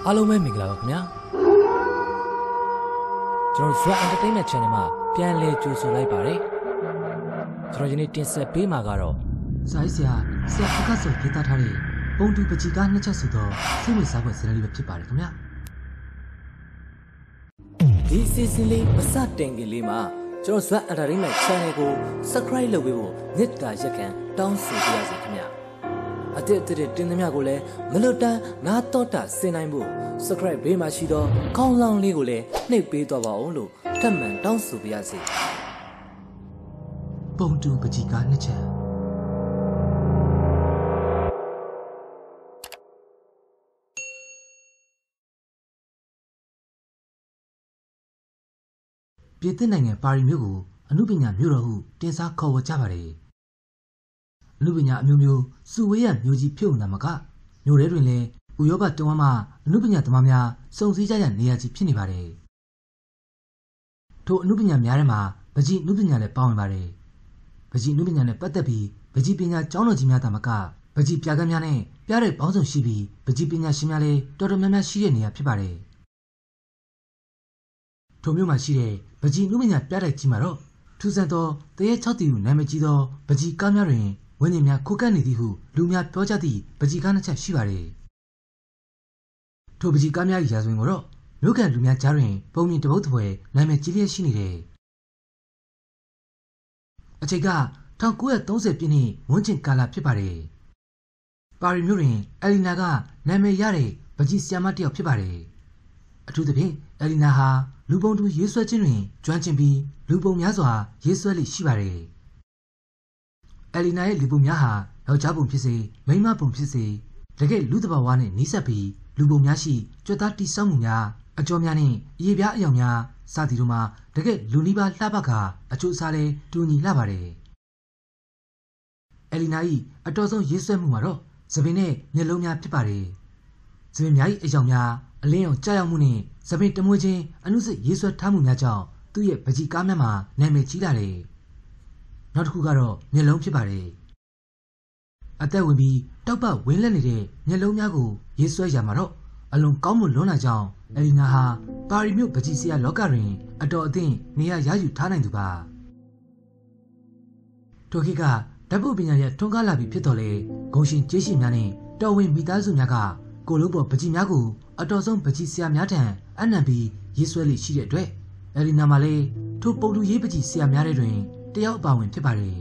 အားလုံးပဲမင်္ဂလာပါခင်ဗျာကျွန်တော် Zwa Entertainment Channel မှာပြန်လည်ကြိုဆိုလိုက်ပါတယ်ကျွန်တော်ဒီနေ့တင်ဆက်ပေးမှာကတော့စာရေးဆရာအခက်ဆိုရေးသားထားတဲ့ပုံတူပချီကားနှစ်ချက်ဆိုတော့စိတ်ဝင်စားဖွယ်ဇာတ်လေးပဲဖြစ်ပါတယ်ခင်ဗျာဒီစီစဉ်လေးမစတင်ခင်လေးမှာကျွန်တော် Zwa Entertainment Channel ကို Subscribe လုပ်ပေးဖို့မေတ္တာရက်ခံတောင်းဆိုပါရစေခင်ဗျာအတစ်တင်သမျှကိုလည်းမလွတ်တမ်းနားတော့တာဆင်နိုင်ဖို့ Subscribe ဘေးမှာရှိတော့ခေါင်းလောင်းလေးကိုလည်းနှိပ်ပေးသွားပါဦးလို့ထပ်မံတောင်းဆိုပါရစေပုံတူပချီကားနှစ်ချက်ပြည်သစ်နိုင်ငံပါရီမြို့ကိုအနုပညာမြို့တော်ဟုတင်စားခေါ်ဝေါ်ကြပါတယ်။အနုပညာအမျိုးမျိုးစုဝေးရမျိုးကြီးဖြစ်ုံသာမကမြို့ထဲတွင်လည်းဥရောပတဝမ်းမှအနုပညာသမားများစုံစည်းကြရနေရာကြီးဖြစ်နေပါတယ်။ထိုအနုပညာများထဲမှာပကြီးအနုပညာလည်းပါဝင်ပါတယ်။ပကြီးအနုပညာနဲ့ပတ်သက်ပြီးပကြီးပညာကျောင်းတော်ကြီးများသာမကပကြီးပြကန်းများနဲ့ပြတဲ့ပေါင်းစုံရှိပြီးပကြီးပညာရှင်များလည်းတော်တော်များများရှိတဲ့နေရာဖြစ်ပါတယ်။ထိုမြို့မှာရှိတဲ့ပကြီးနုပညာပြတိုက်ကြီးမှာတော့ထူးဆန်းသောတရေ6တီဟုနာမည်ကြီးသောပကြီးကားများတွင်ဝင်းကျင်များခိုကပ်နေသည်ဟုလူများပြောကြသည့်ပကြီးကားနှစ်ချက်ရှိပါတယ်။ထိုပကြီးကားများ၏ရာဇဝင်ကိုတော့မြို့ကန်လူများကြားတွင်ပုံမြင်တပုတ်တပွဲနာမည်ကြီးလျက်ရှိနေတယ်။အချိန်က1930ပြည့်နှစ်ဝန်းကျင်ကာလဖြစ်ပါတယ်။ပါရီမြို့တွင်အလီနာကနာမည်ရတဲ့ပကြီးဆရာမတစ်ယောက်ဖြစ်ပါတယ်။အထူးသဖြင့်အလီနာဟာလူပုံတူရေးဆွဲခြင်းတွင်ကျွမ်းကျင်ပြီးလူပုံများစွာရေးဆွဲလိရှိပါတယ်။အလီနာရဲ့လူပုံများဟာယောက်ျားပုံဖြစ်စေမိန်းမပုံဖြစ်စေတကယ်လူတဘာဝနဲ့နှိစပ်ပြီးလူပုံများရှိကြွက်သားတိဆောက်မှုများအကျော်များနဲ့အရေးပြားအယောင်များစသည်တို့မှာတကယ်လူနီးပါးလှပကအချို့အစားလဲတူညီလှပါတယ်။အလီနာ၏အတော်ဆုံးရေးဆွဲမှုမှာတော့သပင်နဲ့မျက်လုံးများဖြစ်ပါတယ်။သပင်များ၏အယောင်များအလင်းအောင်ကြားရောက်မှုနဲ့သပင်တမွေးချင်းအနုစစ်ရေးဆွဲထားမှုများကြောင့်သူ့ရဲ့ပကြီးကားများမှာနာမည်ကြီးလာတယ်။နောက်တစ်ခုကတော့မျက်လုံးဖြစ်ပါတယ်။အသက်ဝင်ပြီးတောက်ပဝင်းလက်နေတဲ့မျက်လုံးများကိုရေးဆွဲရမှာတော့အလွန်ကောင်းမွန်လွန်းလာကြောင်းအလီနာဟာပါရီမြို့ပကြီးဆရာလောကတွင်အတော်အသင့်နေရာရယူထားနိုင်သူပါ။ထိုခေတ်ကဓာတ်ပုံပညာရဲ့ထွန်းကားလာပြီးဖြစ်တော်လေဂုံရှင်ကျေးရှင်များနဲ့တော်ဝင်မိသားစုများကကိုလုံးပေါ်ပကြီးများကိုအတော်ဆုံးပကြီးဆရာများထံအနံပြီးရေးဆွဲလိရှိတဲ့အတွက်အလီနာမှာလည်းထိုပုံတူရေးပကြီးဆရာများတဲ့တွင်တယောက်အပါဝင်ဖြစ်ပါတယ်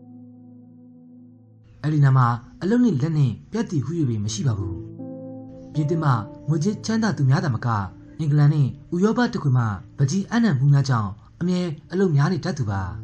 ။အလီနာမှာအလုံးနဲ့လက်နဲ့ပြတ်တီဟု၍မရှိပါဘူး။ပြည်သစ်မှငွေကြေးချမ်းသာသူများသာမကအင်္ဂလန်နဲ့ဥရောပတခွင်မှပကြီးအနံမှုများကြောင့်အမြဲအလုံးများနေတတ်သူပါ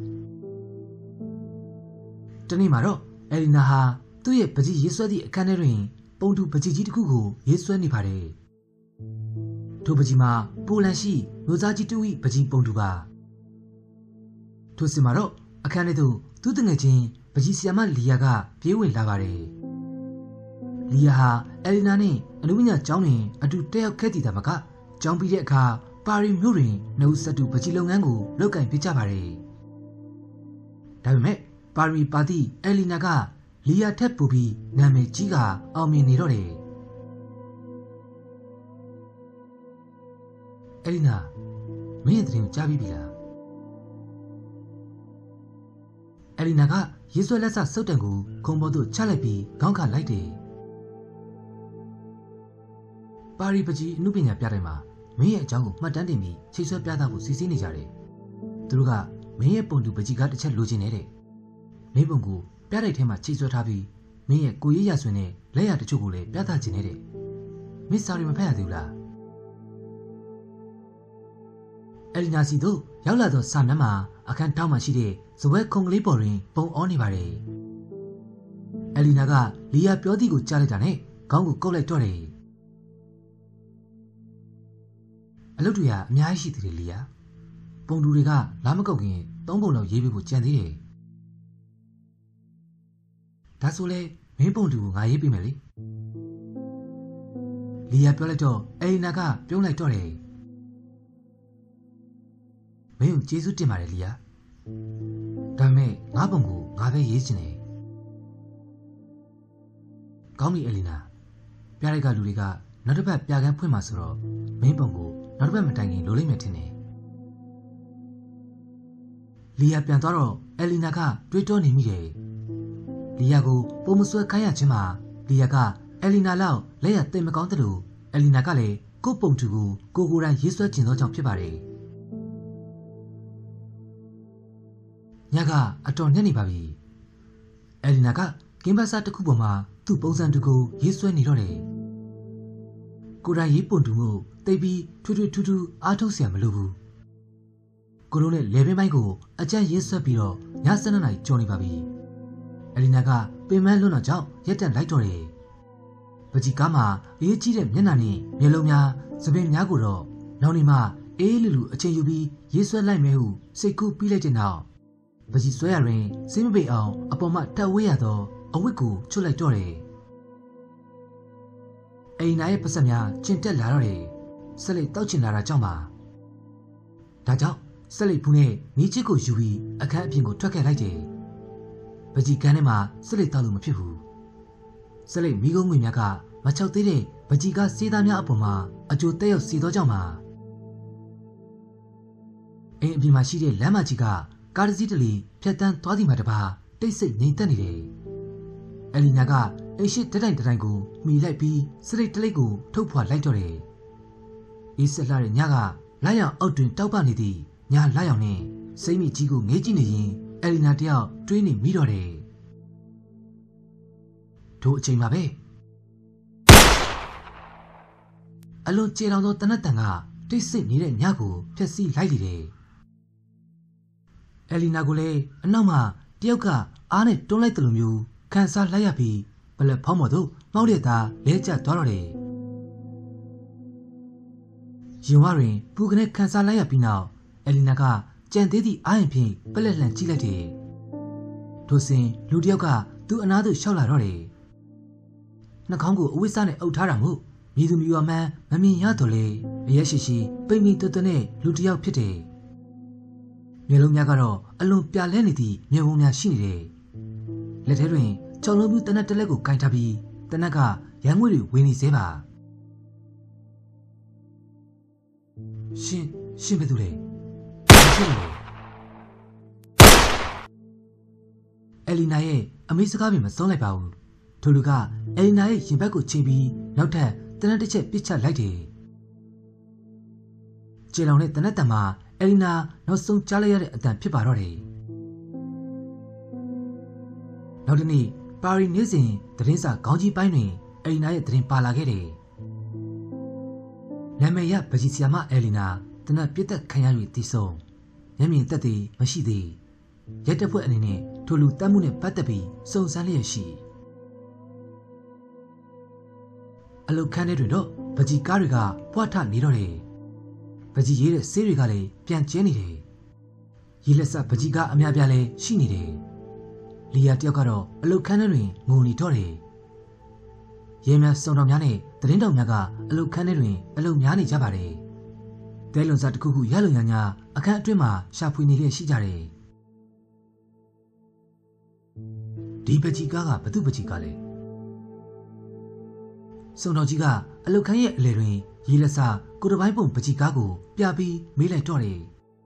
။တနေ့မှာတော့အလီနာဟာသူ့ရဲ့ပကြီးရေးဆွဲသည့်အခန်းထဲတွင်ပုံတူပကြီးကြီးတစ်ခုကိုရေးဆွဲနေပါတယ်။ထိုပကြီးမှာပိုလန်ရှိမျိုးသားကြီးတူ၏ပကြီးပုံတူပါ။ထိုစင်မှာတော့အခန်းထဲသို့သူ့တငယ်ချင်းပကြီးဆီယမလီယာကပြေးဝင်လာပါတယ်။လီယာဟာအလီနာနဲ့အနုပညာကျောင်းတွင်အတူတက်ရောက်ခဲ့သည်သာမကကျောင်းပြီးတဲ့အခါပါရီမြို့တွင်နှုတ်ဆက်တူပကြီးလုပ်ငန်းကိုလုပ်ကိုင်ပေးကြပါတယ်။ဒါပေမဲ့ပါရီပါတီအလီနာကလီယာထက်ပိုပြီးနာမည်ကြီးကအောင်မြင်နေတော့တယ်။အလီနာမင်းရဲ့တရင်ကိုကြားပြီးပြီလား။အလီနာကရေးဆွဲလက်စစုပ်တံကိုခုံပေါ်သို့ချလိုက်ပြီးခေါင်းခါလိုက်တယ်။ပါရီပကြီးအမှုပညာပြတိုင်းမှာမင်းရဲ့အကြောင်းကိုမှတ်တမ်းတင်ပြီးချိတ်ဆွဲပြသဖို့စီစဉ်နေကြတယ်။သူတို့ကမင်းရဲ့ပုံတူပကြီးကတစ်ချက်လိုချင်နေတဲ့။မင်းပုံကိုပြတိုက်ထဲမှာချိတ်ဆွဲထားပြီးမင်းရဲ့ကိုရေးရဆွင်နဲ့လက်ရတချို့ကိုလည်းပြသခြင်းနေတဲ့။မင်းစာရီမဖတ်ရသေးဘူးလား။အလီနာစီတို့ရောက်လာသောစာမျက်မှာအခန်းထောက်မှရှိတဲ့ဇပွဲခုံကလေးပေါ်တွင်ပုံအောနေပါတယ်။အလီနာကလီယာပြောသည်ကိုကြားလိုက်တာနဲ့ခေါင်းကိုကုတ်လိုက်တော့တယ်။အလုပ်တွေကအများကြီးရှိသေးတယ်လီယာ။ပုံတူတွေကလာမကုတ်ခင်3ပုံလောက်ရေးပေးဖို့ကြံသေးတယ်။ဒါဆိုလဲမင်းပုံတူကိုငါရေးပေးမယ်လေ။လီယာပြောလိုက်တော့အလီနာကပြုံးလိုက်တော့တယ်။မင်းကိုကျေးဇူးတင်ပါတယ်လီယာဒါပေမဲ့ငါပုံကိုငါပဲရေးချင်တယ်ကောင်းပြီအလီနာပြရိုက်ကလူတွေကနောက်တစ်ပတ်ပြကန်းဖွင့်မှာဆိုတော့မင်းပုံကိုနောက်တစ်ပတ်မတိုင်ခင်လိုလိမ့်မယ်ထင်တယ်လီယာပြန်သွားတော့အယ်လီနာကတွေးတောနေမိတယ်လီယာကိုပုံမဆွဲခိုင်းရခြင်းမှာလီယာကအယ်လီနာလောက်လက်ရသိမကောင်းတယ်လို့အယ်လီနာကလည်းကိုပုံတူကိုကိုယ်တိုင်ရေးဆွဲကျင်သောကြောင့်ဖြစ်ပါတယ်ညကအတော်ညက်နေပါပြီအယ်လီနာကကင်းဘတ်စာတစ်ခုပေါ်မှာသူ့ပုံစံတူကိုရေးဆွဲနေတော့တယ်ကိုယ်တိုင်ရေးပုံတူမှုတိတ်ပြီးထူးအားထုတ်เสียမလို့ဘူးကိုလိုနဲ့လေပင်ပိုင်းကိုအကြမ်းရေးဆွဲပြီးတော့ည7:00 နာရီကျော်နေပါပြီအယ်လီနာကပင်မလွန်းတော့ကြောင့်ရက်တက်လိုက်တော့တယ်ပကြီးကားမှာအေးကြီးတဲ့မျက်နှာနဲ့မျက်လုံးများသပင်များကိုတော့နောက်နေမှအေးလူအချိန်ယူပြီးရေးဆွဲလိုက်မယ်ဟုစိတ်ကူးပြီးလိုက်တဲ့နောက်ပကြီးဆွဲရရင်စိမ့်မပိတ်အောင်အပေါ်မှတက်ဝေးရသောအဝတ်ကိုချွတ်လိုက်တော့တယ်အိမ်နာရဲ့ပတ်စံများကျင်တက်လာတော့တယ်ဆက်လက်တောက်ချင်လာတာကြောင့်ပါဒါကြောင့်ဆက်လက်ဘူးနဲ့မိချစ်ကိုယူပြီးအခန်းအပြင်ကိုထွက်ခဲ့လိုက်တယ်ပကြီးကန်းထဲမှာဆက်လက်တောက်လို့မဖြစ်ဘူးဆက်လက်မိကုန်းငွေများကမချောက်သေးတဲ့ပကြီးကစေးသားများအပေါ်မှာအကျိုးတက်ရောက်စီသောကြောင့်ပါအိမ်အပြင်မှာရှိတဲ့လမ်းမကြီးကကားတစ်စီးတလီဖြတ်တန်းသွားသည်မှာတပါတိတ်ဆိတ်ငြိမ်သက်နေတယ်အယ်လီနာကအိမ်ရှိတတိုင်ကိုမှီလိုက်ပြီးစရိတ်တလိတ်ကိုထုတ်ဖွာလိုက်တော့တယ်အေးဆက်လာတဲ့ညကလိုက်ရောက်အောက်တွင်တောက်ပနေသည့်ညလိုက်ရောက်နဲ့စိမ့်မိကြီးကိုငေးကြည့်နေရင်အယ်လီနာတယောက်တွေးနေမိတော့တယ်ထိုအချိန်မှာပဲအလွန်ကြေလောင်သောတနတ်တန်ကတိတ်ဆိတ်နေတဲ့ညကိုဖျက်ဆီးလိုက်လေတယ်အယ်လီနာကိုလည်းအနောက်မှာတယောက်ကအားနဲ့တွန်းလိုက်တယ်လို့မျိုးခံစားလိုက်ရပြီးဘလက်ဖောင်းပေါ်သို့မှောက်တဲ့သားလဲကျသွားတော့တယ်ရင်ဝတွင်ပူကနေခံစားလိုက်ရပြီးနောက်အယ်လီနာကကြံသေးသည့်အားရင်ဖြင့်ပလက်လှန်ကြည့်လိုက်တယ်ထိုစဉ်လူတယောက်ကသူ့အနားသို့ရှောက်လာတော့တယ်နှာခေါင်းကိုအဝိစားနဲ့အုပ်ထားတာမို့မြည်သူမြည်ဝမှန်းမမြင်ရတော့လေအရက်ရှိပိန်ပိန်တွတ်တွတ်နဲ့လူတယောက်ဖြစ်တယ်မျက်လုံးများကတော့အလွန်ပြလဲနေသည့်မျက်ဝန်းများရှိနေတယ်လက်ထဲတွင်ချောင်းလုံးပြတနက်တလက်ကိုကင်ထားပြီးတနက်ကရန်ငွေတွေဝေနေသေးပါရှင်ဘယ်သူလဲအယ်လီနာရဲ့အမေစကားပြင်မစုံလိုက်ပါဘူးထိုလူကအယ်လီနာရဲ့ရင်ဘတ်ကိုချိန်ပြီးနောက်ထပ်တနက်တစ်ချက်ပစ်ချလိုက်တယ်ကျေလောင်တဲ့တနက်တံမှာအယ်လီနာနောက်ဆုံးကြားလိုက်ရတဲ့အတန်ဖြစ်ပါတော့တယ်နောက်တနေ့ပါရီနေ့စဉ်သတင်းစာခေါင်းကြီးပိုင်းတွင်အယ်လီနာရဲ့သတင်းပါလာခဲ့တယ်နာမည်ရပကြီးဆီယာမအယ်လီနာတနက်ပြစ်သက်ခံရ၍တည်ဆုံးမျက်မြင်သက်သေမရှိသေးရက်တပ်ဖွဲ့အနေနဲ့ထိုလူတတ်မှုနဲ့ပတ်သက်ပြီးစုံစမ်းလျက်ရှိအလုတ်ခန်းထဲတွင်တော့ပကြီးကားတွေကဖွာထနေတော့တယ်ပကြီးရေးတဲ့ဆေးတွေကလည်းပြန်ကျင်းနေတယ်ရေလက်စပကြီးကားအများပြားလည်းရှိနေတယ်လီယာတယောက်ကတော့အလုတ်ခန်းထဲတွင်ငိုနေတော့တယ်ရဲများစုံတော်များနဲ့သတင်းတောင်များကအလုတ်ခန်းထဲတွင်အလုတ်များနေကြပါတယ်ဒဲလွန်စာတစ်ခုခုရလုံရညာအခန်းအတွင်းမှာရှာဖွေနေလျက်ရှိကြတယ်ဒီပကြီးကားကဘသူပကြီးကားလဲစုံတော်ကြီးကအလုတ်ခန်းရဲ့အလယ်တွင်ရေလက်စကိုတပိုင်းပုံပကြီးကားကိုပြပြီးမေးလိုက်တော့တယ်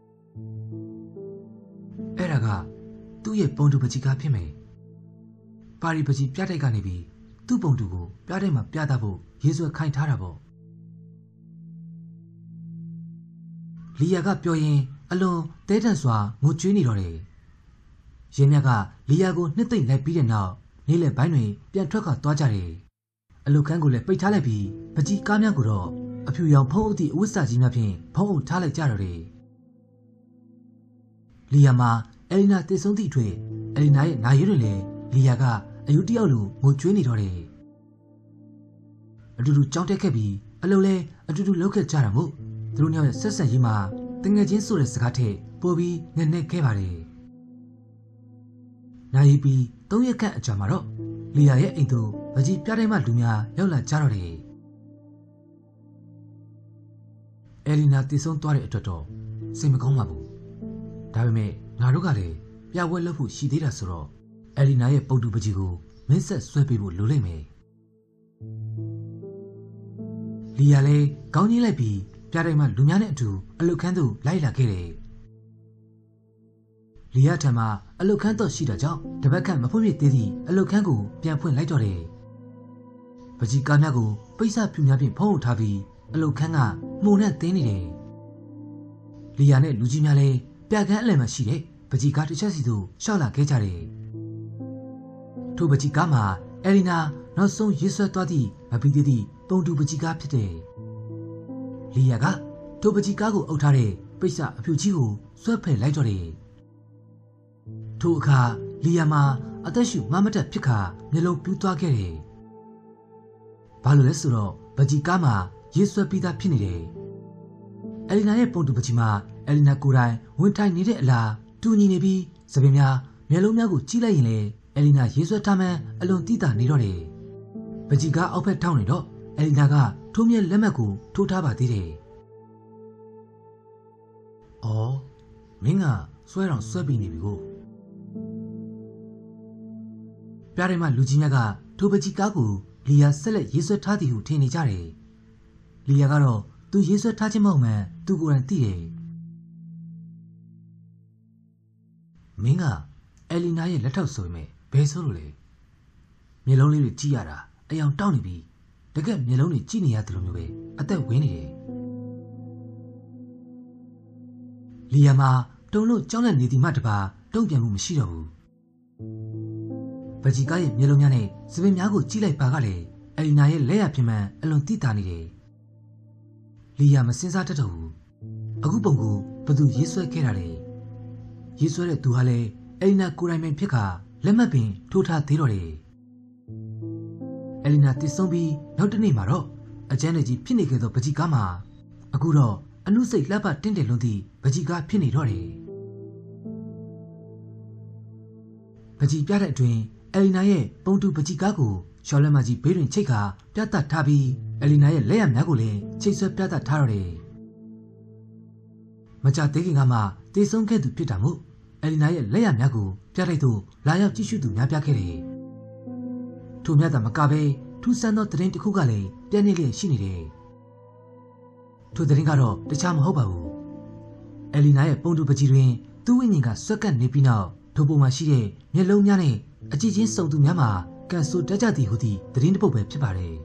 အဲ့ဒါကသူ့ရဲ့ပုံတူပကြီးကားဖြစ်မယ်ပါရီပကြီးပြတိုက်ကနေပြီးသူ့ပုံတူကိုပြတိုက်မှာပြသဖို့ရေးဆွဲခိုင်းထားတာပေါ့လီယာကပြောရင်အလွန်တဲတန့်စွာငိုကြွေးနေတော့တယ်ရင်းမြတ်ကလီယာကိုနှစ်သိမ့်လိုက်ပြီးတဲ့နောက်နေ့လယ်ပိုင်းတွင်ပြန်ထွက်ခွာသွားကြတယ်အလုတ်ခန်းကိုလည်းပိတ်ထားလိုက်ပြီးပကြီးကားများကိုတော့အဖြူရောင်ဖုံးအုပ်သည့်အဝတ်စာကြီးများဖြင့်ဖုံးအုပ်ထားလိုက်ကြတော့တယ်လီယာမှာအယ်လီနာတည်ဆုံးသည့်အထွေအယ်လီနာရဲ့နာရီတွင်လည်းလီယာကအယူတယောက်လိုငိုကြွေးနေတော့တယ်အတူတူကြောင်းတက်ခဲ့ပြီးအလုပ်လဲအတူတူလုပ်ခဲ့ကြတာမို့သူတို့ညရဲ့ဆက်ဆက်ရေးမှာတငယ်ချင်းဆိုတဲ့စကားထက်ပိုပြီးနက်နက်ခဲ့ပါတယ်နိုင်ပြီး3ရက်ခန့်အကြာမှာတော့လီယာရဲ့အိမ်သို့ပကြီးပြတိုင်းမှလူများရောက်လာကြတော့တယ်အယ်လီနာတည်ဆုံးသွားတဲ့အတွက်တော့စိတ်မကောင်းပါဘူးဒါပေမဲ့ငါတို့ကလည်းပြပွဲလုပ်ဖို့ရှိသေးတာဆိုတော့အယ်လီနာရဲ့ပုံတူပကြီးကိုမင်းဆက်ဆွဲပေးဖို့လိုလိမ့်မယ်လီယာလည်းခေါင်းကြီးလိုက်ပြီးပြတိုင်းမှာလူများနဲ့အတူအလုတ်ခန်းသို့လိုက်လာခဲ့တယ်လီယာထံမှာအလုတ်ခန်းတော့ရှိတာကြောင့်တပတ်ခန့်မဖွင့်ပြသေးသည့်အလုတ်ခန်းကိုပြန်ဖွင့်လိုက်တော့တယ်ပကြီးကားများကိုပိတ်စဖြူများဖြင့်ဖုံးအုပ်ထားပြီးအလုတ်ခန်းကမှုန်နဲ့တင်းနေတယ်လီယာနဲ့လူကြီးများလည်းပြခန်းအလယ်မှာရှိတဲ့ပကြီးကားတစ်ချက်စီသို့ရှောက်လာခဲ့ကြတယ်ထိုပကြီးကားမှာအယ်လီနာနောက်ဆုံးရေးဆွဲသွားသည့်မပြီးသေးသည့်ပုံတူပကြီးကားဖြစ်တယ်လီယာကထိုပကြီးကားကိုအုပ်ထားတဲ့ပိတ်စအဖြူကြီးကိုဆွဲဖယ်လိုက်တော့တယ်ထိုအခါလီယာမှာအသက်ရှူမမတက်ဖြစ်ခါမျက်လုံးပြူးသွားခဲ့တယ်ဘာလို့လဲဆိုတော့ပကြီးကားမှာရေးဆွဲပြီးသားဖြစ်နေတယ်အယ်လီနာရဲ့ပုံတူပကြီးမှာအယ်လီနာကိုယ်တိုင်ဝင်ထိုင်နေတဲ့အလားတူညီနေပြီးသပင်များမျက်လုံးများကိုကြည့်လိုက်ရင်လေအယ်လီနာရေးဆွဲထားမှန်းအလွန်သိတာနေတော့တယ်ပကြီးကားအောက်ဖက်ထောင်းနေတော့အယ်လီနာကထိုးမြဲလက်မှတ်ကိုထိုးထားပါသေးတယ်အော်မင်းကဆွဲတော့ဆွဲပြီးနေပြီကိုပြားထဲမှာလူကြီးများကထိုပကြီးကားကိုလီယာဆက်လက်ရေးဆွဲထားသည်ဟုထင်နေကြတယ်လီယာကတော့သူရေးဆွဲထားခြင်းမဟုတ်မှန်သူကိုယ်တိုင်သိတယ်မင်းကအယ်လီနာရဲ့လက်ထောက်ဆိုပေမဲ့ဘယ်ဆိုလို့လဲမျက်လုံးလေးတွေကြည့်ရတာအယောင်တောက်နေပြီးတကက်မျက်လုံးတွေကြည့်နေရတယ်လို့မျိုးပဲအသက်ဝင်နေတယ်လီယာမှာတုံလို့ကြောက်လန့်နေသည်မှတပါတုံ့ပြန်မှုမရှိတော့ဘူးပကြီးကားရဲ့မျက်လုံးများနဲ့စပင်များကိုကြည့်လိုက်ပါကလည်းအယ်လီနာရဲ့လက်ရပြင်မှန်အလွန်သိတာနေတယ်လီယာမစင်စားတတ်တော့ဘူးအခုပုံကိုဘသူရေးဆွဲခဲ့တာလဲရေးဆွဲတဲ့သူဟာလည်းအယ်လီနာကိုယ်တိုင်ပင်ဖြစ်ခါလက်မှတ်ပင်ထိုးထားသေးတော့တယ်အယ်လီနာတည်ဆုံးပြီးနောက်တစ်နေ့မှာတော့အကျန်းကြီးဖြစ်နေခဲ့သောပကြီးကားမှာအခုတော့အနုစိတ်လှပတင်းတယ်လွန်းသည့်ပကြီးကားဖြစ်နေတော့တယ်ပကြီးပြတဲ့အတွင်းအယ်လီနာရဲ့ပုံတူပကြီးကားကိုရှော်လက်မကြီးဘေးတွင်ချိတ်ခါပြသထားပြီးအယ်လီနာရဲ့လက်ရများကိုလည်းချိတ်ဆွဲပြသထားတော့တယ်မကြသေးခင်ကမှတည်ဆုံးခဲ့သူဖြစ်တာမို့အယ်လီနာရဲ့လက်ရများကိုပြတိုက်သို့လာရောက်ကြည့်ရှုသူများပြခဲ့တယ်ထို့မြတ်တာမကပဲထူးဆန်းသောသတင်းတစ်ခုကလည်းပြည့်နေလျက်ရှိနေတယ်ထိုသတင်းကတော့တခြားမဟုတ်ပါဘူးအယ်လီနာရဲ့ပုံတူပကြီးတွင်သူ့ဝိညာဉ်ကဆွက်ကပ်နေပြီးနောက်ထိုပုံမှာရှိတဲ့မျက်လုံးများနဲ့အကြည့်ချင်းစုံသူများမှာကန်ဆိုတက်ကြသည်ဟုသည့်သတင်းတစ်ပုဒ်ပဲဖြစ်ပါတယ်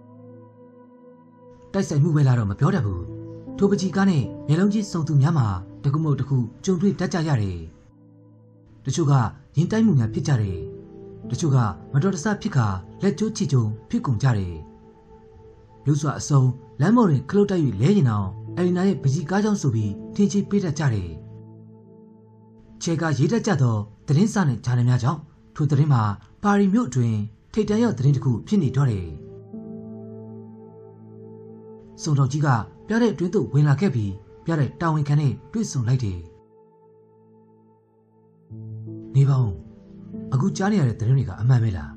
တိုက်ဆိုင်မှုပဲလားတော့မပြောတတ်ဘူးထိုပကြီးကားနဲ့မျက်လုံးကြီးစုံသူများမှာတခုမဟုတ်တခုကြုံတွေ့တတ်ကြရတယ်တချို့ကရင်တိုက်မှုများဖြစ်ကြတယ်တချို့ကမတော်တဆဖြစ်ခါလက်ကျိုးချီကျုံဖြစ်ကုန်ကြတယ်လူစွာအစုံလမ်းပေါ်တွင်ခလုတ်တိုက်၍လဲရင်အောင်အယ်လီနာရဲ့ပကြီးကားကြောင့်ဆိုပြီးထင်ကြီးပေးတတ်ကြတယ်ခြေကရေးတတ်ကြသောသတင်းစာနဲ့ဂျာနယ်များကြောင့်ထိုသတင်းမှာပါရီမြို့အတွင်းထိတ်တန့်ရောက်သတင်းတစ်ခုဖြစ်နေတော့တယ်စုံတော်ကြီးကပြတဲ့အတွင်းသို့ဝင်လာခဲ့ပြီးပြတဲ့တာဝန်ခံနဲ့တွေ့ဆုံလိုက်တယ်နေပါဦးအခုကြားနေရတဲ့သတင်းတွေကအမှန်ပဲလား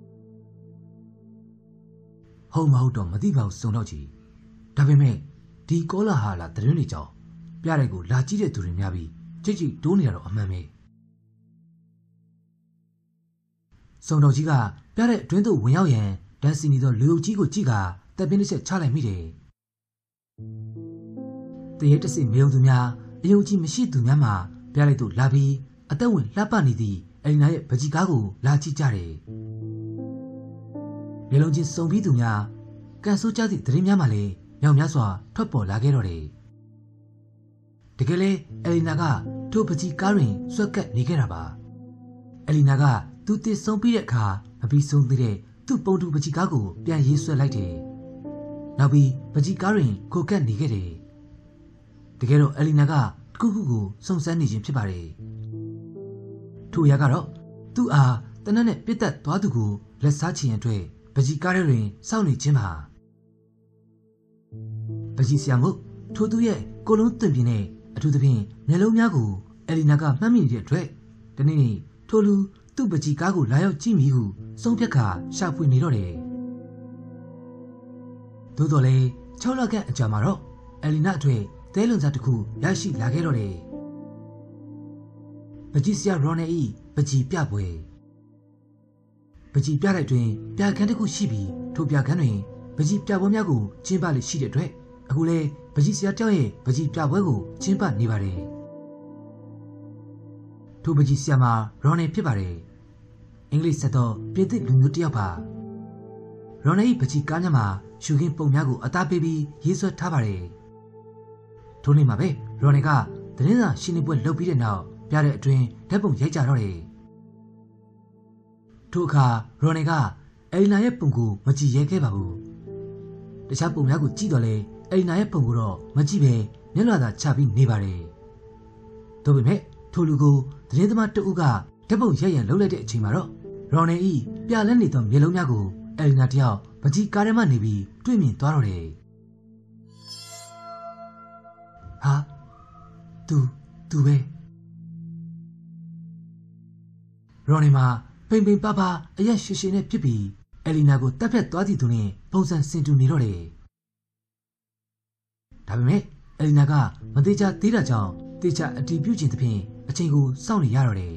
ဟုတ်မဟုတ်တော့မသိပါဘူးစုံတော်ကြီးဒါပေမဲ့ဒီကောလာဟာလာသတင်းတွေကြောင့်ပြတဲ့ကိုလာကြည့်တဲ့သူတွေများပြီးကြိတ်ကြိတ်တိုးနေတာတော့အမှန်ပဲစုံတော်ကြီးကပြတဲ့အတွင်းသို့ဝင်ရောက်ရန်ဒန်စီနီသောလူအုပ်ကြီးကိုကြည့်ကာတပ်ပင်းတစ်ချက်ချလိုက်မိတယ်တရေတစစ်မေုံသူများအယုံကြည်မရှိသူများမှာပြလိုက်သို့လာပြီးအသက်ဝင်လှပနေသည့်အယ်လီနာရဲ့ပကြီးကားကိုလာကြည့်ကြတယ်မျက်လုံးချင်းစုံပြီးသူများကန်ဆိုးကြသည့်သတင်းများမှလည်းမြောက်များစွာထွက်ပေါ်လာခဲ့တော့တယ်တကယ်လေအယ်လီနာကထိုပကြီးကားတွင်ဆွက်ကပ်နေခဲ့တာပါအယ်လီနာကသူတည်ဆုံးပြီးတဲ့အခါမပြီးဆုံးသေးတဲ့သူ့ပုံတူပကြီးကားကိုပြန်ရေးဆွဲလိုက်တယ်နောက်ပြီးပကြီးကားတွင်ခိုကပ်နေခဲ့တယ်တကယ်တော့အယ်လီနာကတခုခုကိုစုံစမ်းနေခြင်းဖြစ်ပါတယ်ထို့ရကတော့သူ့အားတနက်နဲ့ပြစ်တက်သွားသူကိုလက်စားချင်ရန်အတွက်ပကြီးကားထဲတွင်စောင့်နေခြင်းပါပကြီးဆရာမို့ထိုသူရဲ့ကိုလုံးသွင်ပြင်းနဲ့အထူးသဖြင့်မျက်လုံးများကိုအယ်လီနာကမှတ်မိနေတဲ့အတွက်ဒီနေ့ထိုလူသူ့ပကြီးကားကိုလာရောက်ကြည့်မိဟုဆုံးဖြတ်ခါရှာဖွေနေတော့တယ်သို့တော်လည်း6လခန့်အကြာမှာတော့အယ်လီနာအတွက်သဲလွန်စားတစ်ခုရရှိလာခဲ့တော့တယ်ပကြီးဆရာရော်နယ်၏ပကြီးပြပွဲပကြီးပြတဲ့တွင်ပြခန်းတစ်ခုရှိပြီးထိုပြခန်းတွင်ပကြီးပြပွဲများကိုကျင်းပလေရှိတဲ့အတွက်အခုလေပကြီးဆရာတယောက်ရဲ့ပကြီးပြပွဲကိုကျင်းပနေပါတယ်ထိုပကြီးဆရာမှာရော်နယ်ဖြစ်ပါတယ်အင်္ဂလိပ်ဆက်သောပြင်သစ်လူမျိုးတယောက်ပါရော်နယ်၏ပကြီးကားများမှာရှူခင်းပုံများကိုအသားပေးပြီးရေးဆွဲထားပါတယ်ထိုနေ့မှာပဲရော်နယ်ကသတင်းစာရှင်းလင်းပွဲလုပ်ပြီးတဲ့နောက်ပြတဲ့အတွင်းဓာတ်ပုံရိုက်ကြတော့တယ်ထိုအခါရော်နယ်ကအယ်လီနာရဲ့ပုံကိုမကြည့်ရဲခဲ့ပါဘူးတခြားပုံများကိုကြည့်တော့လေအယ်လီနာရဲ့ပုံကိုတော့မကြည့်ပဲမျက်နှာသာချပြီးနေပါတယ်ဒါပေမဲ့ထိုလူကိုသတင်းသမားတဦးကဓာတ်ပုံရိုက်ရန်လုပ်လိုက်တဲ့အချိန်မှာတော့ရော်နယ်ဤပြလက်နေသောမျက်လုံးများကိုအယ်လီနာတယောက်ပကြီးကားထဲမှနေပြီးတွေ့မြင်သွားတော့တယ်ဟာသူပဲရော်နယ်မှာပိန်ပိန်ပါပါအရက်ရှည်ရှည်နဲ့ဖြစ်ပြီးအယ်လီနာကိုတပ်ဖြတ်သွားသည့်သူနဲ့ပုံစံဆင်တူနေတော့တယ်ဒါပေမဲ့အယ်လီနာကမသေးချာသေးတာကြောင့်တေချာအတီးပြုတ်ခြင်းသဖြင့်အချိန်ကိုစောင့်နေရတော့တယ်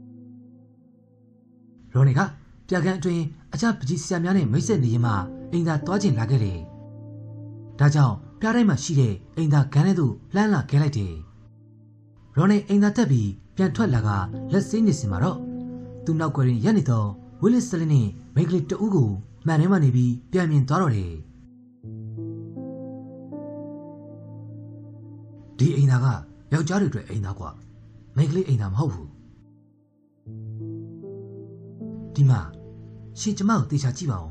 ရော်နယ်ကပြကန်းအတွင်းအခြားပကြီးဆရာများနဲ့မိတ်ဆက်နေရင်မှအိမ်သာသွားခြင်းလာခဲ့တယ်ဒါကြောင့်ပြတိုင်းမှာရှိတဲ့အိမ်သာခန်းထဲသို့လှမ်းလာခဲ့လိုက်တယ်ရော်နယ်အိမ်သာတက်ပြီးပြန်ထွက်လာကလက်ဆေးနေစင်မှာတော့သူ့နောက်ကွယ်ရင်ရက်နေသောဝီလစ်စလင်းနဲ့မိန်းကလေးတဦးကိုမှန်ထဲမှနေပြီးပြန်မြင်သွားတော့တယ်ဒီအိမ်သားကယောက်ျားတွေအတွက်အိမ်သားကွာမိန်းကလေးအိမ်သားမဟုတ်ဘူးဒီမှာရှင်ကျမကိုတေချာကြည့်ပါဦး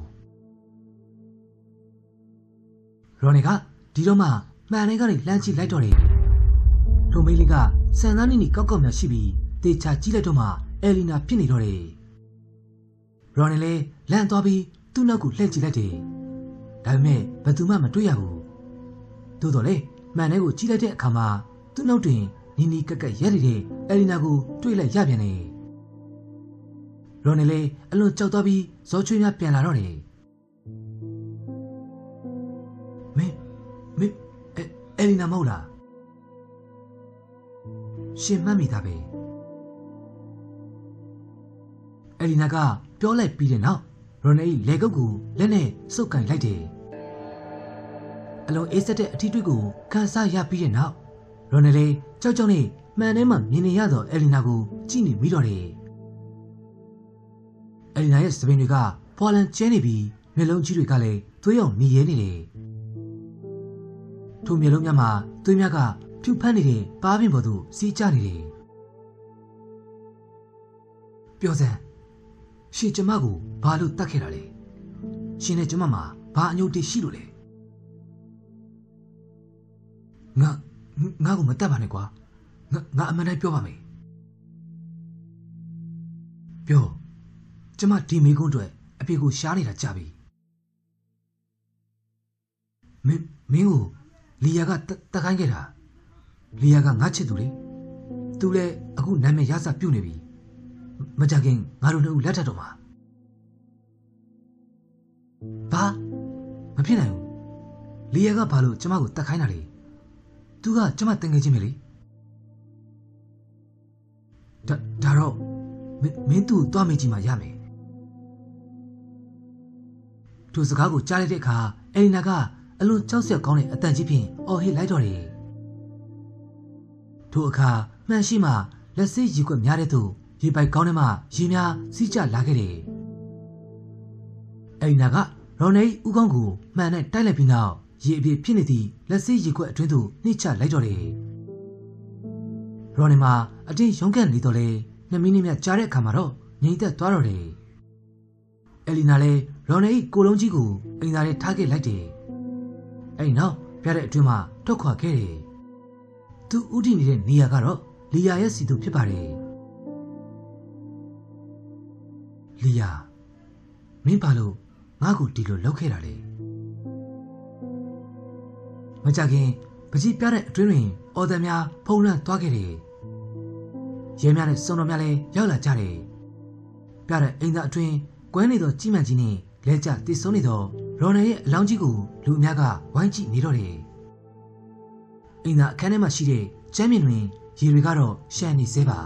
ရော်နယ်ကဒီတော့မှမှန်ထဲကနေလှမ်းကြည့်လိုက်တော့တယ်ထိုမိန်းကလေးကစံသားနီကောက်ကောက်များရှိပြီးတေချာကြည့်လိုက်တော့မှအယ်လီနာဖြစ်နေတော့တယ်ရော်နယ်လည်းလန့်သွားပြီးသူ့နောက်ကိုလှည့်ကြည့်လိုက်တယ်ဒါပေမဲ့ဘယ်သူမှမတွေ့ရဘူးသို့တော်လည်းမှန်ထဲကိုကြည့်လိုက်တဲ့အခါမှာသူ့နောက်တွင်နီနီကက်ကက်ရက်နေတဲ့အယ်လီနာကိုတွေ့လိုက်ရပြန်တယ်ရော်နယ်လည်းအလွန်ကြောက်သွားပြီးဇောချွေးများပြန်လာတော့တယ်မင်းအယ်လီနာမဟုတ်လားရှင်မှတ်မိတာပဲအယ်လီနာကပြောလိုက်ပြီးတဲ့နောက်ရော်နယ်၏လက်ကုပ်ကိုလက်နဲ့စုပ်ကင်လိုက်တယ်အလုံးအေးဆက်တဲ့အထီးတွေးကိုခန်းစားရပြီးတဲ့နောက်ရော်နယ်လေးကြောက်ကြောက်နဲ့မှန်ထဲမှာမြင်နေရသောအယ်လီနာကိုကြည့်နေမိတော့တယ်အယ်လီနာရဲ့စပင်းတွေကဖွာလန်ကျဲနေပြီးမျက်လုံးကြီးတွေကလည်းသွေးရောင်မြည်ရဲနေတယ်ထိုမျက်လုံးများမှာသွေးများကဖြူဖမ်းနေတဲ့ပါးပင်ပေါ်သို့စီးကျနေတယ်ပြောစမ်းရှင်ကျမကိုဘာလို့တတ်ခဲ့တာလဲရှင်နဲ့ကျမမှာဘာအညိုတေရှိလို့လဲငါကိုမတတ်ပါနဲ့ကွာငါအမှန်တိုင်းပြောပါမယ်ပြောကျမဒီမိကုန်းအတွက်အဖေကိုရှားနေတာကြပြီမင်းကိုလီယာကတခိုင်းခဲ့တာလီယာကငါချစ်သူလေသူလည်းအခုနာမည်ရစပြုတ်နေပြီမကြခင်ငါတို့နှစ်ဦးလက်ထပ်တော့မှာဘာမဖြစ်နိုင်ဘူးလီယာကဘာလို့ကျမကိုတတ်ခိုင်းတာလဲသူကကျမတန်ငယ်ချင်းပဲလေဒါတော့မင်းသူ့ကိုတွားမေးကြည့်မှရမယ်သူစကားကိုကြားလိုက်တဲ့အခါအယ်လီနာကအလွန်ကြောက်ရွံ့ကောင်းတဲ့အတန်ကြီးဖြင့်အော်ဟစ်လိုက်တော့တယ်ထိုအခါမှန်ရှိမှလက်ဆေးရီခွက်များတဲ့သူရေပိုက်ကောင်းထဲမှရေများစီးကျလာခဲ့တယ်အယ်လီနာကရော်နယ်ဦးခေါင်းကိုမှန်နဲ့တိုက်လိုက်ပြီးနောက်ရေအပြည့်ဖြစ်နေသည့်လက်ဆေးရေခွက်အတွင်းသို့နှိမ့်ချလိုက်တော့တယ်ရော်နယ်မှာအတင်းရုန်းကန်နေတော့လေ2မိနစ်မြကြာတဲ့အခါမှာတော့ငြိမ်သက်သွားတော့တယ်အယ်လီနာလည်းရော်နယ်ကိုလုံးကြီးကိုအိမ်သားထဲထားခဲ့လိုက်တယ်အဲ့နောက်ပြတဲ့အတွင်းမှာထွက်ခွာခဲ့တယ်သူဥတီနေတဲ့နေရာကတော့လီယာရဲ့စီသူဖြစ်ပါတယ်လီယာမင်းဘာလို့ငါ့ကိုဒီလိုလုပ်ခဲ့တာလဲမကြခင်ပကြီးပြတဲ့အတွင်းတွင်အော်ဒန်များဖုံးလွှမ်းသွားခဲ့တယ်ရဲများနဲ့စုံတော်များလည်းရောက်လာကြတယ်ပြတဲ့အိမ်သားအတွင်းကွဲနေသောကြီးမှန်ကြီးနဲ့လဲကျတည်ဆုံးနေသောရော်နယ်ရဲ့အလောင်းကြီးကိုလူအများကဝိုင်းကြည့်နေတော့တယ်အိမ်သားအခန်းထဲမှာရှိတဲ့ကျမ်းမြင်တွင်ရေတွေကတော့ရှမ်းနေသေးပါ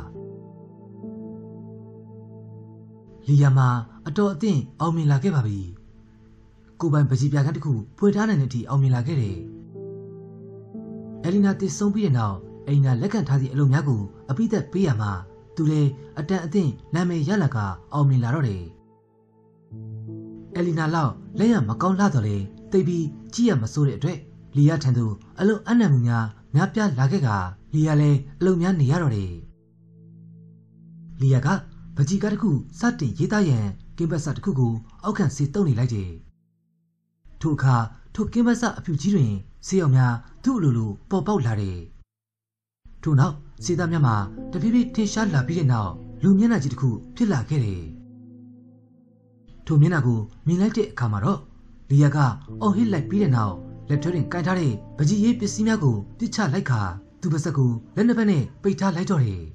လီယာမှာအတော်အသင့်အောင်မြင်လာခဲ့ပါပြီကိုပိုင်ပကြီးပြားကတစ်ခုဖွင့်ထားနိုင်တဲ့အထိအောင်မြင်လာခဲ့တယ်။အလီနာတည်ဆုံးပြီးတဲ့နောက်အလီနာလက်ခံထားသည့်အလုပ်များကိုအပိသက်ပေးရမှာသူလည်းအတန်အသင့်နာမည်ရလာကအောင်မြင်လာတော့တယ်။အလီနာလောက်လက်ရမကောင်းလာတော့လေသိပြီးကြည့်ရမစိုးတဲ့အတွက်လီယာထံသို့အလုပ်အနှံမှုများပြားလာခဲ့ကလီယာလည်းအလုပ်များနေရတော့တယ်။လီယာကပကြီးကားတစ်ခုစတင်ရေးသားရန်ကင်းပတ်စာတစ်ခုကိုအောက်ခံစေတုံးနေလိုက်တယ်။ထိုအခါထိုကင်းပတ်စာအဖြူကြီးတွင်ဆေးရောင်များသူ့အလိုလိုပေါ်ပေါက်လာတယ်။ထို့နောက်စေသားများမှာတဖြည်းဖြည်းထင်ရှားလာပြီးတဲ့နောက်လူမျက်နှာကြီးတစ်ခုဖြစ်လာခဲ့တယ်။ထိုမျက်နှာကိုမြင်လိုက်တဲ့အခါမှာတော့လီယာကအော်ဟစ်လိုက်ပြီးတဲ့နောက်လက်ထွေးတွင်ကင်ထားတဲ့ပကြီးရေးပစ္စည်းများကိုပစ်ချလိုက်ခါသူ့ပါးစပ်ကိုလက်နှစ်ဖက်နဲ့ပိတ်ထားလိုက်တော့တယ်။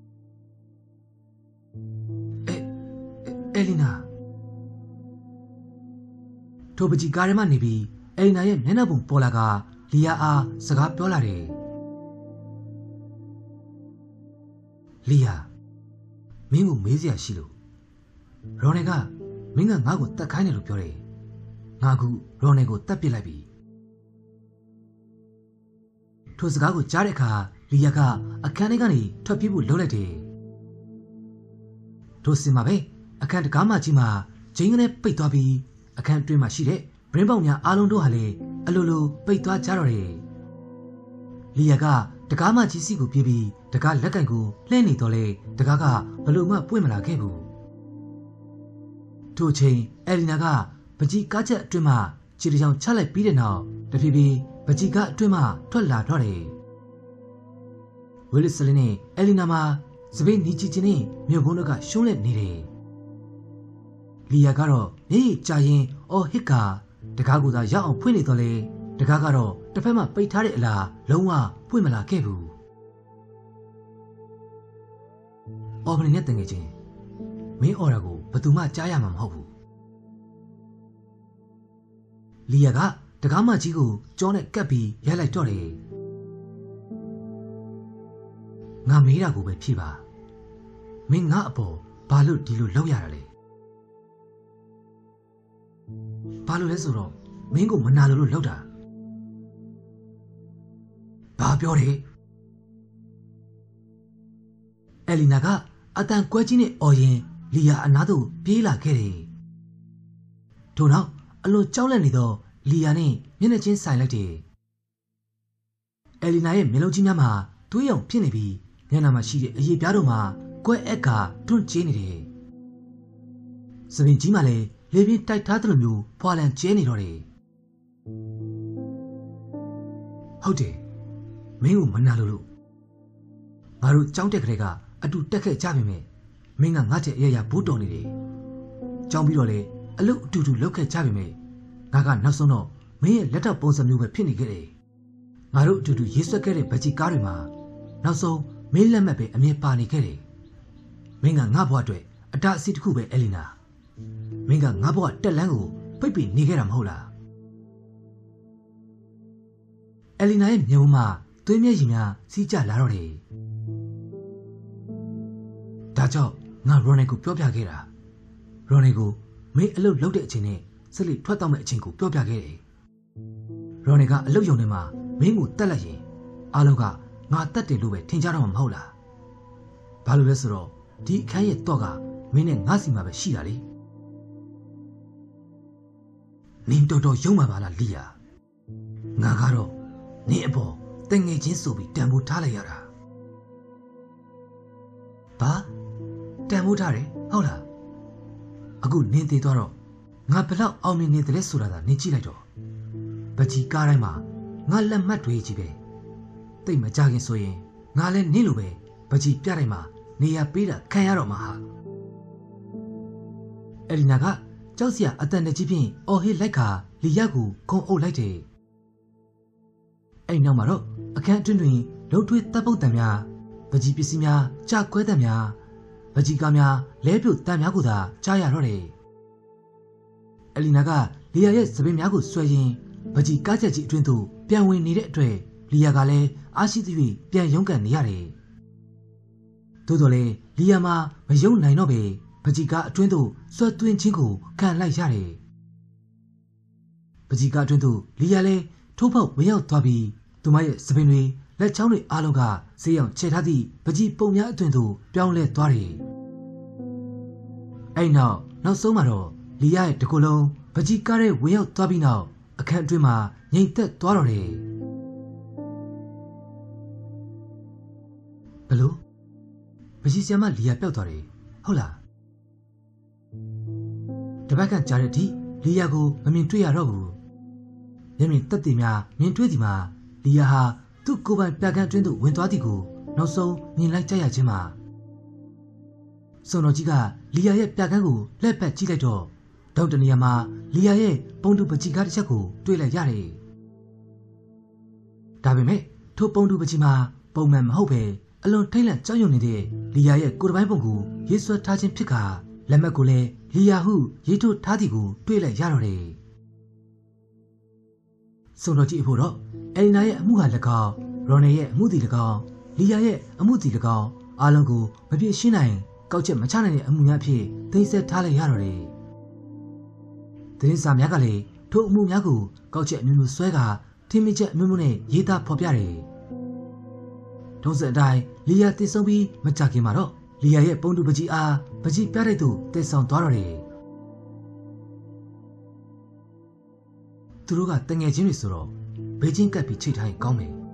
အလီနာထိုပကြီးကားထဲမှနေပြီးအလီနာရဲ့မျက်နှာပုံပေါ်လာကလီယာအားစကားပြောလာတယ်။လီယာမင်းကိုမေးစရာရှိလို့ရော်နယ်ကမင်းကငါ့ကိုတတ်ခိုင်းတယ်လို့ပြောတယ်။ငါကရော်နယ်ကိုတတ်ပစ်လိုက်ပြီ။ထိုစကားကိုကြားတဲ့အခါလီယာကအခန်းထဲကနေထွက်ပြေးဖို့လုပ်လိုက်တယ်။ထိုစင်မှာပဲအခန်းတကားမကြီးမှာဂျင်းကနေပိတ်သွားပြီးအခန်းတွင်းမှာရှိတဲ့ဘရင်းပေါက်များအားလုံးတို့ဟာလည်းအလိုလိုပိတ်သွားကြတော့တယ်။လီယာကတကားမကြီးစီကိုပြေးပြီးတကားလက်ကင်ကိုလှည့်နေတော့လေတကားကဘလို့မှပွင့်မလာခဲ့ဘူး။ထို့ချိန်အလီနာကပကြီးကားချက်အတွင်းမှာခြေတစ်ချောင်းချလိုက်ပြီးတဲ့နောက်တဖြည်းဖြည်းပကြီးကားအတွင်းမှာထွက်လာတော့တယ်။ဝီလစ်စလင်းနဲ့အလီနာမှာစပိန်နီချီချင်းနဲ့မြို့ဘုန်းတို့ကရှုံးလက်နေတယ်။လီယာကတော့မျက်ရည်ကျရင်အော်ဟစ်ကာတကားကိုသာရောက်အောင်ဖွင့်နေတော့လေတကားကတော့တစ်ဖက်မှပိတ်ထားတဲ့အလားလုံးဝဖွင့်မလာခဲ့ဘူး။အော်မနေနဲ့တငယ်ချင်းမင်းအော်ရာကိုဘယ်သူမှကြားရမှာမဟုတ်ဘူး။လီယာကတကားမကြီးကိုကြောနဲ့ကပ်ပြီးရိုက်လိုက်တော့တယ်။ငါမေးတာကိုပဲဖြေပါ။မင်းငါအပေါ်ဘာလို့ဒီလိုလုပ်ရတာလဲ။ဘာလို့လဲဆိုတော့မင်းကိုမနာလို့လောက်တာဘာပြောတယ်အလီနာကအတန်ကွဲကြီးနဲ့အော်ရင်လီယာအနားသို့ပြေးလာခဲ့တယ်ထို့နောက်အလွန်ကြောက်လန့်နေသောလီယာနဲ့မျက်နှာချင်းဆိုင်လိုက်တယ်အလီနာရဲ့မျက်လုံးကြီးများမှာသွေးရောင်ဖြစ်နေပြီးမျက်နှာမှာရှိတဲ့အရေပြားတို့မှာကွဲအက်ကတွန့်ကျင်းနေတယ်စပင်ကြီးမှာလည်းလေပြင်းတိုက်ထားသလိုမျိုးဖွာလန်ကျဲနေတော့တယ်ဟုတ်တယ်မင်းကိုမနာလို့ငါတို့ကြောင်းတက်ကလေးကအတူတက်ခဲ့ကြပြီမဲ့မင်းကငါ့ချက်အရရဘိုးတော်နေတယ်ကြောင်းပြီးတော့လေအလုတ်အတူတူလောက်ခဲ့ကြပြီမဲ့ငါကနောက်ဆုံးတော့မင်းရဲ့လက်ထပ်ပုံစံမျိုးပဲဖြစ်နေခဲ့တယ်ငါတို့အတူတူရေးဆွဲခဲ့တဲ့ဗကြီးကားတွေမှာနောက်ဆုံးမင်းလက်မှတ်ပဲအမြင်ပါနေခဲ့တယ်မင်းကငါ့ဘဝအတွက်အတားအဆီးတစ်ခုပဲအလီနာမင်းကငါ့ဘဝတက်လန်းကိုပိတ်ပင်နေခဲ့တာမဟုတ်လားအလီနာရဲ့မျက်ဝန်းမှာသွေးမျက်ရည်များစီးကျလာတော့တယ်ဒါကြောင့်ငါရော်နယ်ကိုပြောပြခဲ့တာရော်နယ်ကိုမင်းအလုပ်လုပ်တဲ့အချိန်နဲ့ဆက်လက်ထွက်တော့မယ့်အချိန်ကိုပြောပြခဲ့တယ်ရော်နယ်ကအလုပ်ရုံထဲမှာမင်းကိုတက်လိုက်ရင်အားလုံးကငါတက်တယ်လို့ပဲထင်ကြတော့မှာမဟုတ်လားဘာလို့လဲဆိုတော့ဒီအခန်းရဲ့တော့ကမင်းနဲ့ငါစီမှာပဲရှိတာလေနင်းတော်တော်ယုံမှာပါလားလီယာငါကတော့နင်းအပေါ်တငယ်ချင်းဆိုပြီးတန်ဖိုးထားလိုက်ရတာဘာတန်ဖိုးထားတယ်ဟုတ်လားအခုနင်းသေးသွားတော့ငါဘလောက်အောင်မြင်နေတယ်ဆိုတာသာနင်းကြည့်လိုက်တော့ပကြီးကားတိုင်းမှာငါလက်မှတ်တွေကြီးပဲတိတ်မကြခင်ဆိုရင်ငါလည်းနင်းလိုပဲပကြီးပြတိုင်းမှာနေရာပေးတာခံရတော့မှာဟာအလီနာကကြောက်စရာအတန်တကြီးဖြင့်အော်ဟစ်လိုက်ခါလီယာကိုခုံအုပ်လိုက်တယ်အဲ့နောက်မှာတော့အခန်းအတွင်းတွင်လှုပ်ထွေးတပ်ပုတ်တံများပကြီးပစ္စည်းများကြာကွဲတံများပကြီးကားများလဲပြုတ်တံများကိုသာကြားရတော့တယ်အလီနာကလီယာရဲ့စပင်းများကိုဆွဲရင်းပကြီးကားချက်ကြီးအတွင်းသို့ပြန်ဝင်နေတဲ့အတွက်လီယာကလည်းအားရှိသဖြင့်ပြန်ရုန်းကန်နေရတယ်သို့တော်လည်းလီယာမှာမယုံနိုင်တော့ပေပကြီးကားအတွင်းသို့ဆွဲသွင်းခြင်းကိုခံလိုက်ရတယ်ကြီးကားအတွင်းသို့လီယာလည်းထိုးပေါက်ဝင်ရောက်သွားပြီးသူမရဲ့စပင်တွေလက်ချောင်းတွေအားလုံးကဈေးရောင်ချဲထားသည့်ပကြီးပုံများအတွင်သို့ပြောင်းလဲသွားတယ်။အဲ့နောက်ဆုံးမှာတော့လီယာရဲ့တကူလုံးပကြီးကားရဲ့ဝင်ရောက်သွားပြီးနောက်အခန်းအတွင်းမှာငြိမ်သက်သွားတော့တယ်။ဘလို့ပကြီးဆရာမလီယာပျောက်သွားတယ်ဟုတ်လား။တပတ်ကကြားတဲ့အထိလီယာကိုမမြင်တွေ့ရတော့ဘူး။မျက်မြင်သက်သေများမြင်တွေ့သည်မှာလီယာဟာသူ့ကိုယ်ပိုင်ပြကန်းတွင်းသို့ဝင်သွားသည်ကိုနောက်ဆုံးမြင်လိုက်ကြရခြင်းမှာစုံတော်ကြီးကလီယာရဲ့ပြကန်းကိုလှည့်ပတ်ကြည့်လိုက်တော့တောင်တနေရာမှာလီယာရဲ့ပုံတူပကြီးကားတစ်ချက်ကိုတွေ့လိုက်ရတယ်။ဒါပေမဲ့ထိုပုံတူပကြီးမှာပုံမှန်မဟုတ်ပဲအလွန်ထိတ်လန့်ကြောက်ရွံ့နေတဲ့လီယာရဲ့ကိုယ်တစ်ပိုင်းပုံကိုရေးဆွဲထားခြင်းဖြစ်ကလက်မှတ်ကိုလည်းလီယာဟုရေးထိုးထားသည်ကိုတွေ့လိုက်ရတော့တယ်။စုံတော်ကြီးအဖို့တော့အယ်လီနာရဲ့အမှုဟာ၎င်းရော်နယ်ရဲ့အမှုသည်၎င်းလီယာရဲ့အမှုသည်၎င်းအားလုံးကိုမပြည့်ရှင်းနိုင်ကောက်ချက်မချနိုင်တဲ့အမှုများဖြင့်သိမ်းဆည်းထားလိုက်ရတော့တယ်။သတင်းစာများကလည်းထိုအမှုများကိုကောက်ချက်အမျိုးမျိုးဆွဲကထင်မြင်ချက်အမျိုးမျိုးနဲ့ရေးသားဖော်ပြတယ်။ထုံးစံအတိုင်းလီယာတည်ဆုံပြီးမကြခင်မှာတော့လီယာရဲ့ပုံတူပကြီးအားပကြီးပြတဲ့သူတည်ဆောင်သွားတော့တယ်။သူတို့ကတငယ်ချင်းတွေဆိုတော့ဘေးချင်းကပ်ပြီးချိတ်ထားရင်ကောင်းမယ်။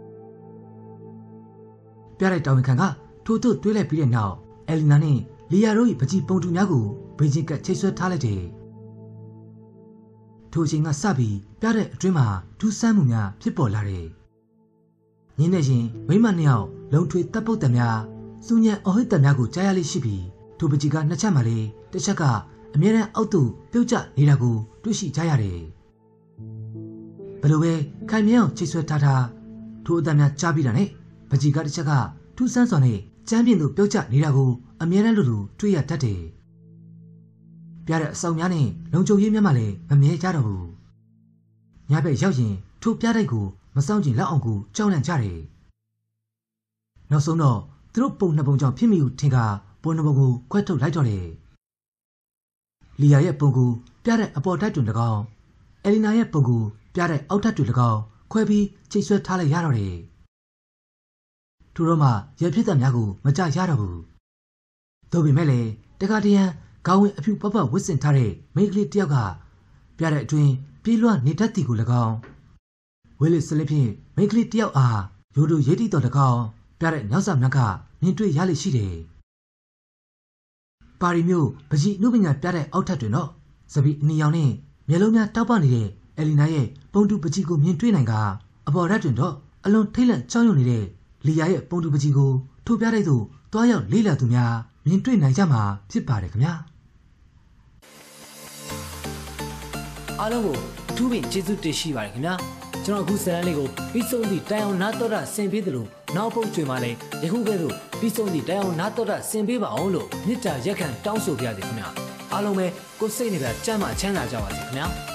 ပြတဲ့တောင်ဝင်ခံကထို့သို့တွေးလိုက်ပြီးတဲ့နောက်အယ်လီနာနဲ့လီယာတို့၏ပကြီးပုံတူများကိုဘေးချင်းကပ်ချိတ်ဆွဲထားလိုက်တယ်။ထိုအချိန်ကစပြီးပြတဲ့အတွင်းမှာထူးဆန်းမှုများဖြစ်ပေါ်လာတယ်။ညင်းနေရင်မိမနှစ်ယောက်လုံထွေတပ်ပုတ်တများစူညံအဟိတ်တများကိုကြားရလိမ့်ရှိပြီးထိုပကြီးကနှစ်ချက်မှလည်းတစ်ချက်ကအမြဲတမ်းအောက်သို့ပြုတ်ကျနေတာကိုတွေ့ရှိကြရတယ်။ဘယ်လိုပဲခိုင်မြဲအောင်ချိတ်ဆွဲထားထိုအတမ်းများကြားပြီးတာနဲ့ပကြီးကတစ်ချက်ကထူးဆန်းစွာနဲ့ကျမ်းပြင်သို့ပြုတ်ကျနေတာကိုအမြဲတမ်းလိုတွေ့ရတတ်တယ်။ပြတဲ့အဆောင်များနဲ့လုံခြုံရေးများမှလည်းမမြဲကြတော့ဘူး။ညဘက်ရောက်ရင်ထိုပြတိုက်ကိုမစောင့်ကြည့်လောက်အောင်ကိုကြောက်လန့်ကြတယ်။နောက်ဆုံးတော့သူတို့ပုံနှစ်ပုံကြောင့်ဖြစ်မိကိုထင်ကပုံနှစ်ပုံကိုခွဲထုတ်လိုက်တော့တယ်။လီယာရဲ့ပုံကိုပြတဲ့အပေါ်တိုက်တွင်၎င်းအယ်လီနာရဲ့ပုံကိုပြတဲ့အောက်ထပ်တွေ၎င်းခွဲပြီးချိတ်ဆွဲထားလိုက်ရတော့တယ်။ထို့တော့မှရဖြစ်တဲ့များကိုမကြရတော့ဘူး။သို့ပေမဲ့လည်းတခါတရံခေါင်းဝင်အဖြူပပဝစ်စင်ထားတဲ့မိန်းကလေးတယောက်ကပြတဲ့အတွင်းပြေးလွှတ်နေတတ်သည်ကို၎င်းဝဲလစ်စလစ်ဖြင့်မိန်းကလေးတယောက်အားရိုးရိုးရေးတီတော်၎င်းပြတဲ့နောက်ဆက်များကမြင်တွေ့ရလိမ့်ရှိတယ်။ပါရီမြို့ပကြီးနှုတ်ပညာပြတဲ့အောက်ထပ်တွင်တော့စပီအနီရောင်နဲ့မျက်လုံးများတောက်ပနေတဲ့အယ်လီနာရဲ့ပုံတူပကြီးကိုမြင်တွေ့နိုင်ကအပေါ်ဓာတ်တွင်တော့အလွန်ထိတ်လန့်ကြောက်ရွံ့နေတဲ့လီယာရဲ့ပုံတူပကြီးကိုထိုပြတဲ့သို့တွားရောက်လေးလာသူများမြင်တွေ့နိုင်ကြမှာဖြစ်ပါတယ်ခင်ဗျာအားလုံးကိုအထူးပင်ကျေးဇူးတင်ရှိပါတယ်ခင်ဗျာကျွန်တော်အခုဇာတ်လမ်းလေးကိုပြီးဆုံးသည့်တိုင်အောင်နားတော်တာဆင်ပေးသလိုနောက်ပုတ်ကျွေမှာလည်းယခုကဲ့သို့ပြီးဆုံးသည့်တိုင်အောင်နားတော်တာဆင်ပေးပါအောင်လို့မေတ္တာရက်ခံတောင်းဆိုပါရစေခင်ဗျာအားလုံးပဲကိုယ်စိတ်နှပြချမ်းသာချမ်းသာကြပါစေခင်ဗျာ